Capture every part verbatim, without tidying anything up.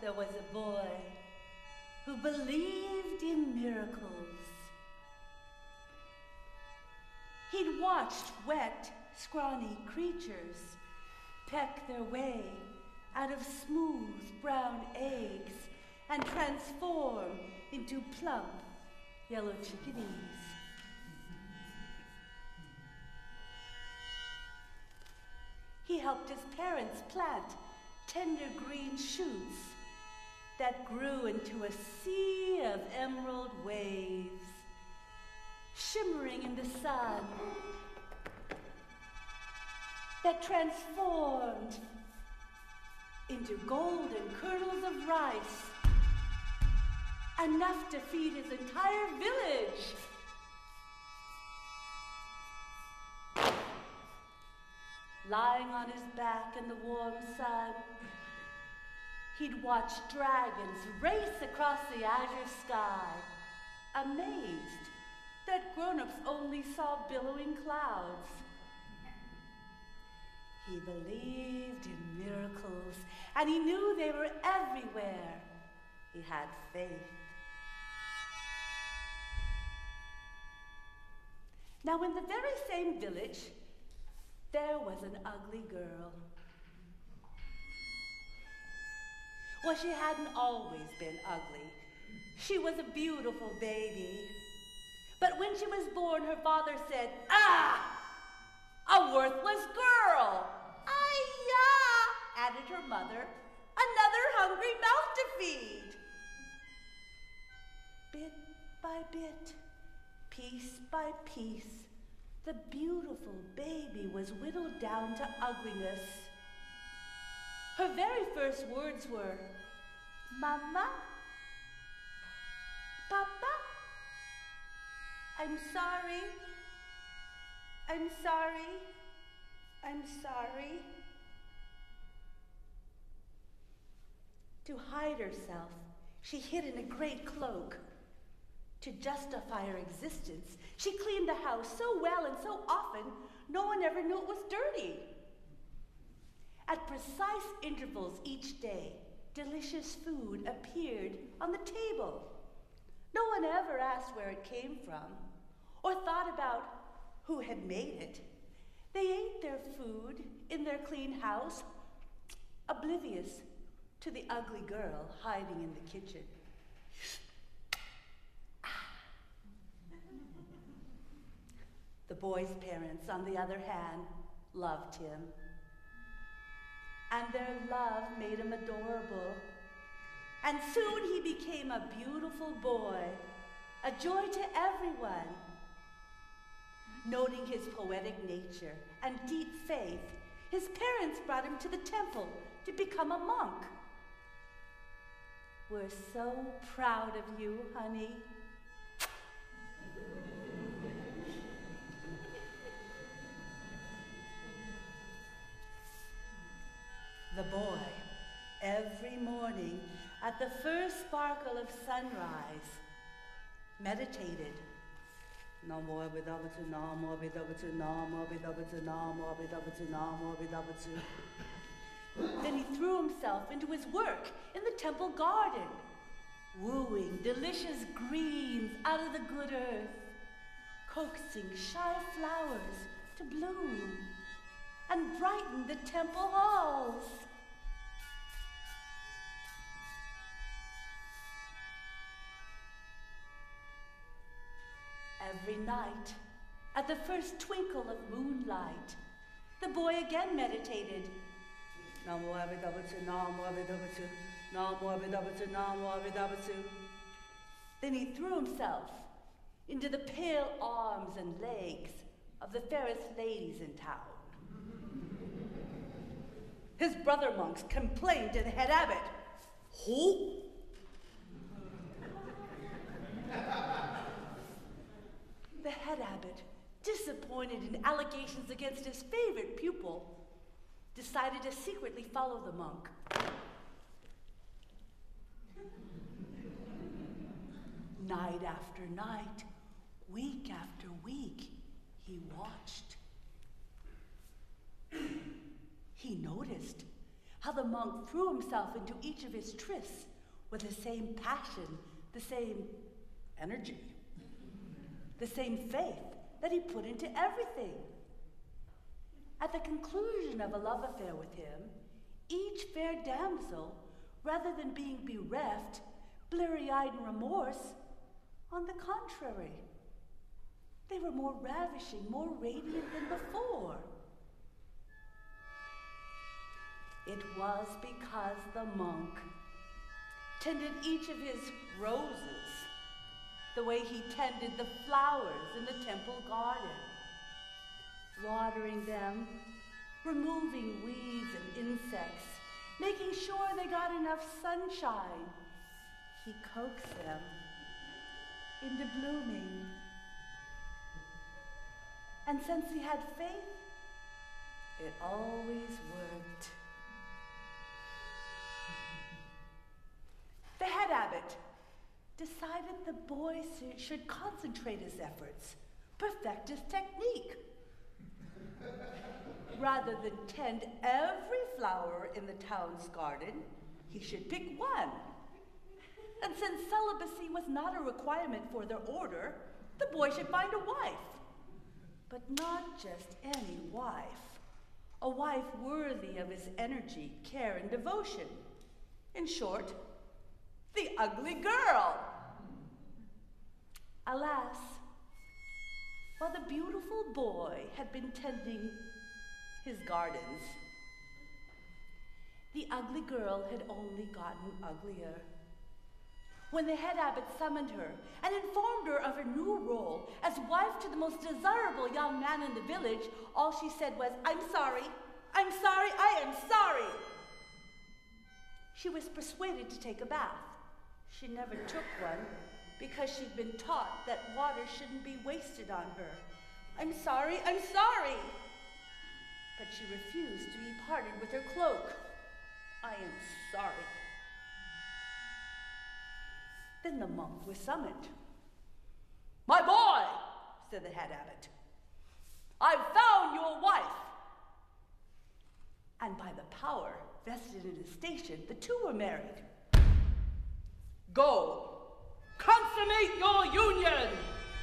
there was a boy who believed in miracles. He'd watched wet, scrawny creatures peck their way out of smooth brown eggs and transform into plump yellow chickadees. He helped his parents plant tender green shoots that grew into a sea of emerald waves, shimmering in the sun, that transformed into golden kernels of rice, enough to feed his entire village. Lying on his back in the warm sun, he'd watch dragons race across the azure sky, amazed that grown-ups only saw billowing clouds. He believed in miracles, and he knew they were everywhere. He had faith. Now, in the very same village, there was an ugly girl. Well, she hadn't always been ugly. She was a beautiful baby. But when she was born, her father said, "Ah, a worthless girl." "Ay-ya," added her mother, "another hungry mouth to feed." Bit by bit, piece by piece, the beautiful baby was whittled down to ugliness. Her very first words were, "Mama, Papa, I'm sorry, I'm sorry, I'm sorry." To hide herself, she hid in a great cloak. To justify her existence, she cleaned the house so well and so often, no one ever knew it was dirty. At precise intervals each day, delicious food appeared on the table. No one ever asked where it came from or thought about who had made it. They ate their food in their clean house, oblivious to the ugly girl hiding in the kitchen. The boy's parents, on the other hand, loved him. And their love made him adorable. And soon he became a beautiful boy, a joy to everyone. Noting his poetic nature and deep faith, his parents brought him to the temple to become a monk. "We're so proud of you, honey." The boy, every morning at the first sparkle of sunrise, meditated. Then he threw himself into his work in the temple garden, wooing delicious greens out of the good earth, coaxing shy flowers to bloom and brighten the temple halls. Every night, at the first twinkle of moonlight, the boy again meditated. Then he threw himself into the pale arms and legs of the fairest ladies in town. His brother monks complained to the head abbot. "Who?" The head abbot, disappointed in allegations against his favorite pupil, decided to secretly follow the monk. Night after night, week after week, he watched. He noticed how the monk threw himself into each of his trysts with the same passion, the same energy, the same faith that he put into everything. At the conclusion of a love affair with him, each fair damsel, rather than being bereft, bleary-eyed in remorse, on the contrary, they were more ravishing, more radiant than before. It was because the monk tended each of his roses the way he tended the flowers in the temple garden, watering them, removing weeds and insects, making sure they got enough sunshine. He coaxed them into blooming. And since he had faith, it always worked. The head abbot decided the boy should concentrate his efforts, perfect his technique. Rather than tend every flower in the town's garden, he should pick one. And since celibacy was not a requirement for their order, the boy should find a wife. But not just any wife. A wife worthy of his energy, care, and devotion. In short, the ugly girl. Alas, while the beautiful boy had been tending his gardens, the ugly girl had only gotten uglier. When the head abbot summoned her and informed her of her new role as wife to the most desirable young man in the village, all she said was, "I'm sorry, I'm sorry, I am sorry." She was persuaded to take a bath. She never took one because she'd been taught that water shouldn't be wasted on her. "I'm sorry, I'm sorry." But she refused to be parted with her cloak. "I am sorry." Then the monk was summoned. "My boy," said the head abbot, "I've found your wife." And by the power vested in his station, the two were married. "Go, consummate your union."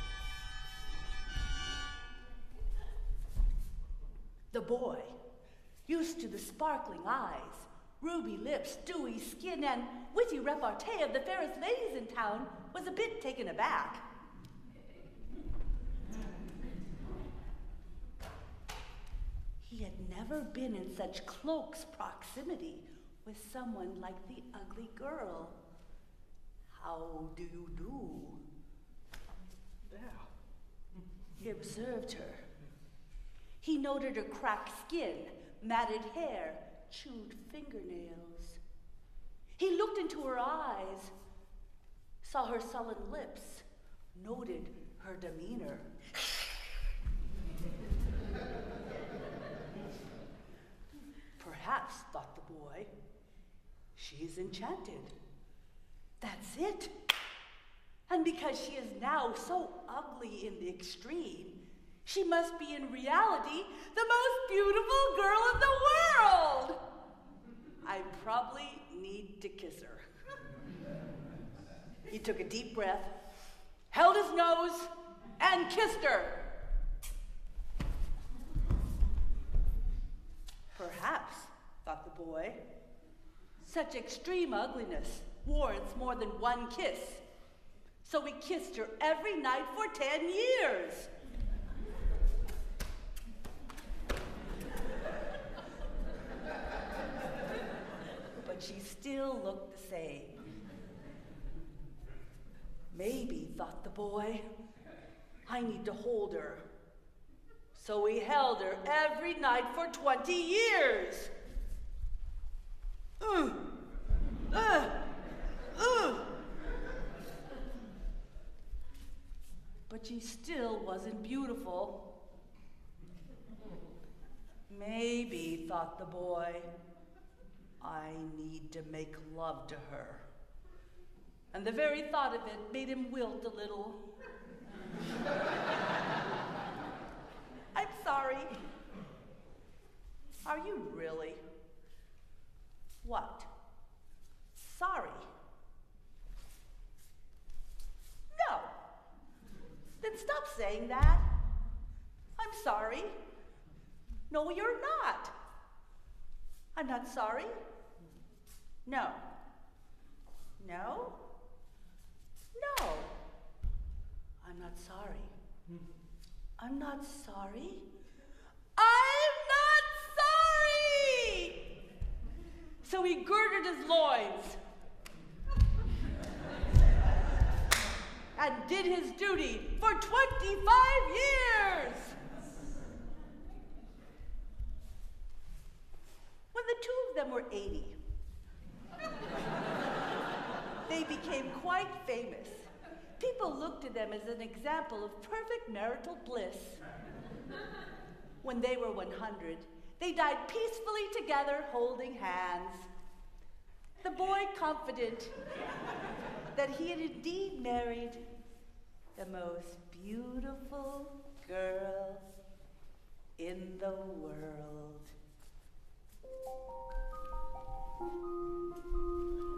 The boy, used to the sparkling eyes, ruby lips, dewy skin, and witty repartee of the fairest ladies in town, was a bit taken aback. He had never been in such close proximity with someone like the ugly girl. "How do you do?" Yeah. He observed her. He noted her cracked skin, matted hair, chewed fingernails. He looked into her eyes, saw her sullen lips, noted her demeanor. Perhaps, thought the boy, she's enchanted. That's it. And because she is now so ugly in the extreme, she must be in reality the most beautiful girl in the world. I probably need to kiss her. He took a deep breath, held his nose, and kissed her. Perhaps, thought the boy, such extreme ugliness warrants more than one kiss. So he kissed her every night for ten years. But she still looked the same. Maybe, thought the boy, I need to hold her. So he held her every night for twenty years. Uh, uh, uh. But she still wasn't beautiful. Maybe, thought the boy, I need to make love to her. And the very thought of it made him wilt a little. I'm sorry. Are you really? saying that? I'm sorry. No, you're not. I'm not sorry. No. No? No. I'm not sorry. I'm not sorry. I'm not sorry! So he girded his loins and did his duty for twenty-five years. When the two of them were eighty, they became quite famous. People looked to them as an example of perfect marital bliss. When they were one hundred, they died peacefully together, holding hands. The boy confident that he had indeed married the most beautiful girl in the world.